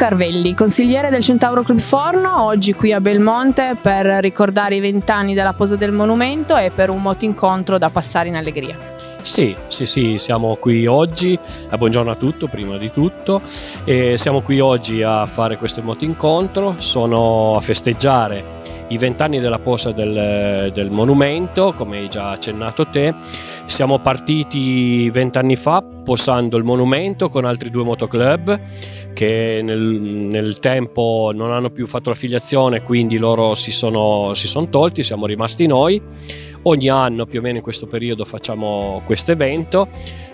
Carvelli, consigliere del Centauro Club Forno, oggi qui a Belmonte per ricordare i 20 anni della posa del monumento e per un moto incontro da passare in allegria. Sì, siamo qui oggi, buongiorno a tutti prima di tutto, siamo qui oggi a fare questo moto incontro, sono a festeggiare i 20 anni della posa del monumento, come hai già accennato te. Siamo partiti 20 anni fa posando il monumento con altri due motoclub che nel tempo non hanno più fatto l'affiliazione, quindi loro si sono tolti, siamo rimasti noi. Ogni anno più o meno in questo periodo facciamo questo evento,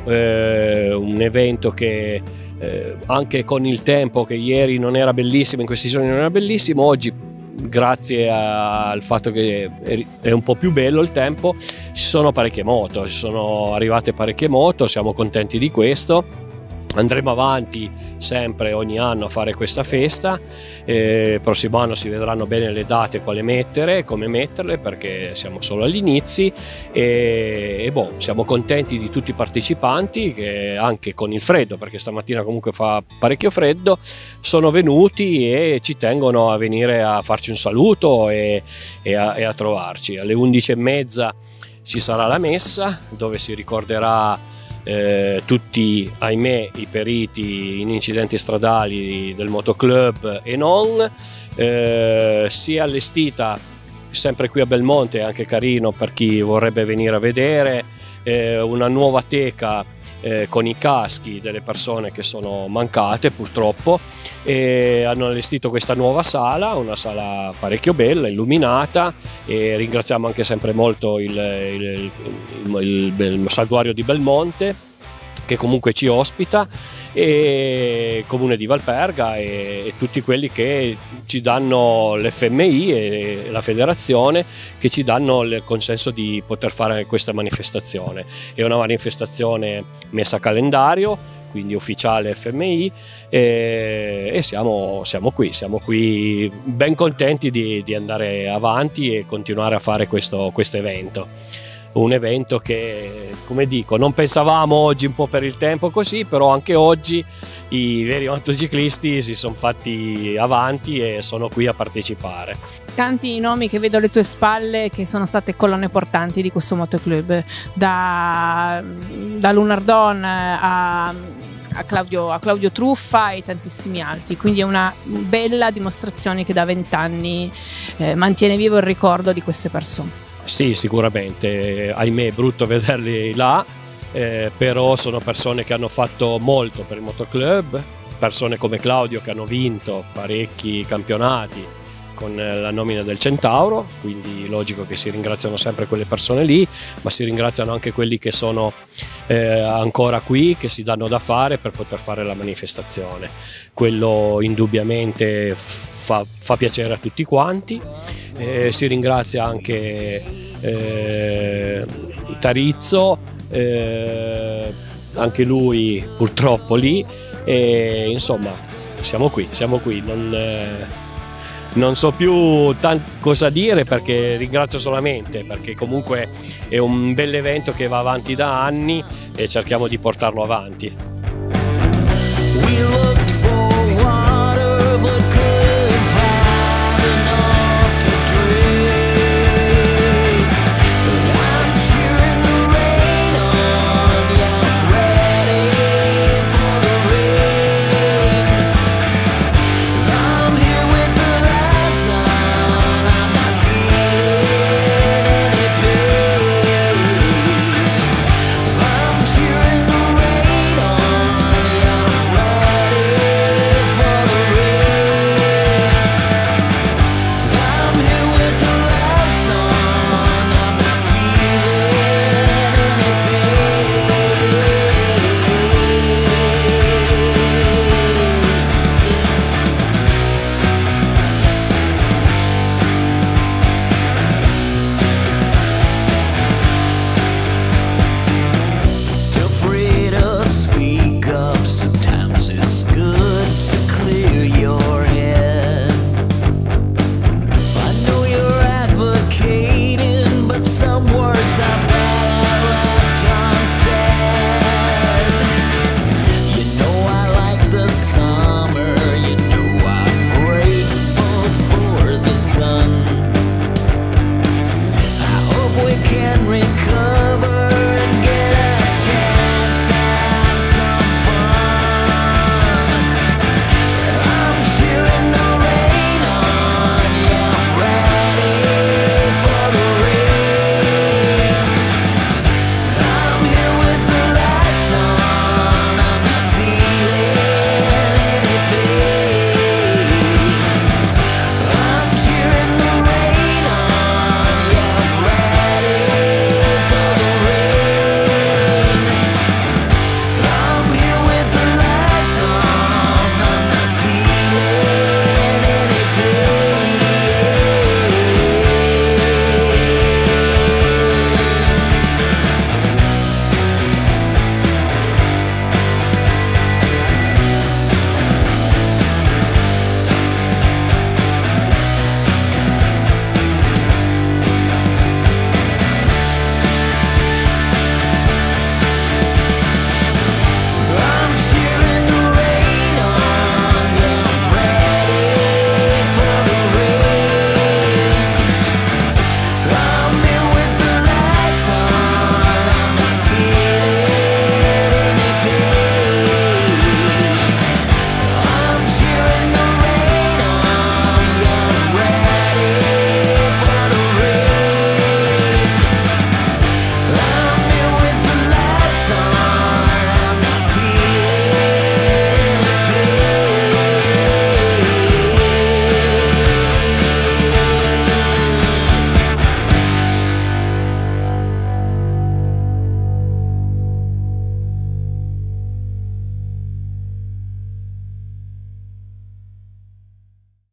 un evento che anche con il tempo, che ieri non era bellissimo, in questi giorni non era bellissimo, oggi grazie al fatto che è un po' più bello il tempo, ci sono parecchie moto, ci sono arrivate parecchie moto, siamo contenti di questo. Andremo avanti sempre ogni anno a fare questa festa, prossimo anno si vedranno bene le date, quale mettere, come metterle, perché siamo solo agli inizi e siamo contenti di tutti i partecipanti che anche con il freddo, perché stamattina comunque fa parecchio freddo, sono venuti e ci tengono a venire a farci un saluto e a trovarci. Alle 11:30 ci sarà la messa dove si ricorderà tutti, ahimè, i periti in incidenti stradali del motoclub e non. Si è allestita sempre qui a Belmonte, anche carino per chi vorrebbe venire a vedere, una nuova teca con i caschi delle persone che sono mancate purtroppo, e hanno allestito questa nuova sala, una sala parecchio bella, illuminata, e ringraziamo anche sempre molto il Santuario di Belmonte che comunque ci ospita, e il comune di Valperga e tutti quelli che ci danno, l'FMI e la federazione, che ci danno il consenso di poter fare questa manifestazione. È una manifestazione messa a calendario, quindi ufficiale FMI, e siamo qui ben contenti di andare avanti e continuare a fare questo evento. Un evento che, come dico, non pensavamo oggi, un po' per il tempo così, però anche oggi i veri motociclisti si sono fatti avanti e sono qui a partecipare. Tanti nomi che vedo alle tue spalle che sono state colonne portanti di questo motoclub, da Lunardon a Claudio Truffa e tantissimi altri, quindi è una bella dimostrazione che da 20 anni mantiene vivo il ricordo di queste persone. Sì, sicuramente, ahimè è brutto vederli là, però sono persone che hanno fatto molto per il motoclub, persone come Claudio che hanno vinto parecchi campionati con la nomina del Centauro, quindi logico che si ringraziano sempre quelle persone lì, ma si ringraziano anche quelli che sono ancora qui, che si danno da fare per poter fare la manifestazione. Quello indubbiamente fa piacere a tutti quanti. Si ringrazia anche Tarizzo, anche lui purtroppo lì, e insomma siamo qui, non so più cosa dire, perché ringrazio solamente, perché comunque è un bel evento che va avanti da anni e cerchiamo di portarlo avanti.